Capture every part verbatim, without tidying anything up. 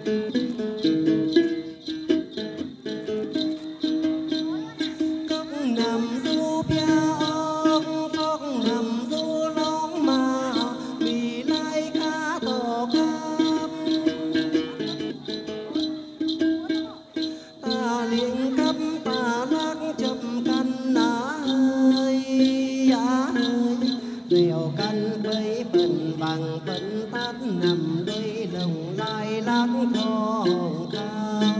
Điều căn với phần bằng vẫn tát nằm đôi lồng lai lắc thong cao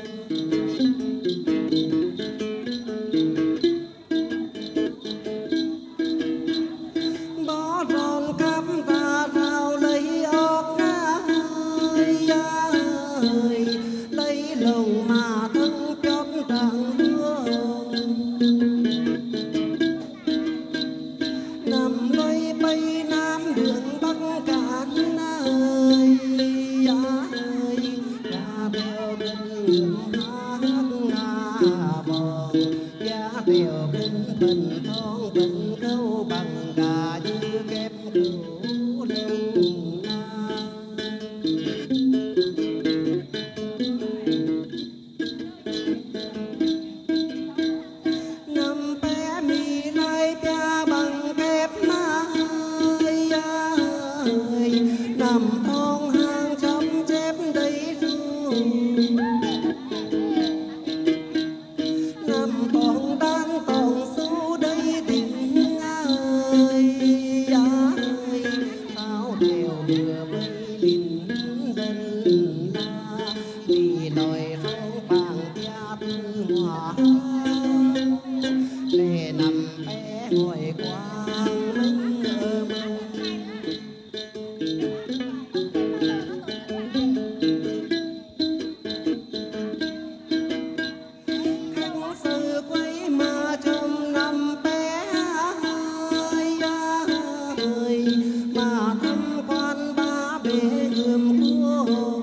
bó ròn cắm ta rào lấy ốc ơi ơi lấy lồng mà thân chót trăng hương nằm nơi bay nam đường bắc cạn ơi ơi ca theo bên ngưỡng hát nga bò giá theo bên bình thon bình câu bằng gà như kép cửu lưng nằm bé mi lai cha bằng kép nằm thon hang chấm chép đầy rừng nằm toàn đang toàn số đây tình ơi ơi áo đèo mưa bay linh dân la vì đòi rong vàng gia tư hòa lệ nằm bé ngồi quang mừng mơ mà thăm quan ba bể gươm cua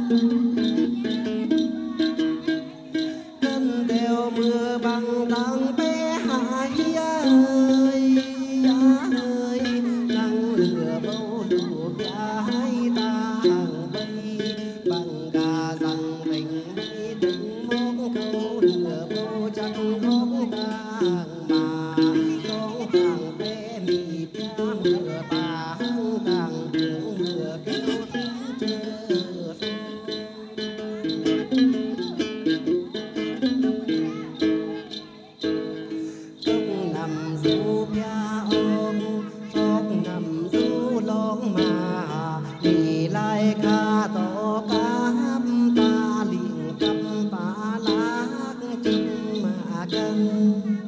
thân theo mưa bằng tang bé hải ơi ơi nắng lửa bầu đủ gái ta hàng bay bằng gà rằng mình đi tính món câu lửa bầu chắc góp tang mà con thằng bé mì cha mưa ta tàng đường mưa kêu tiếng chờ cốc nằm du pia ôm cốc nằm du lông mà vì lai ca tổ cáp ta liền cắm ta lát chân mà chân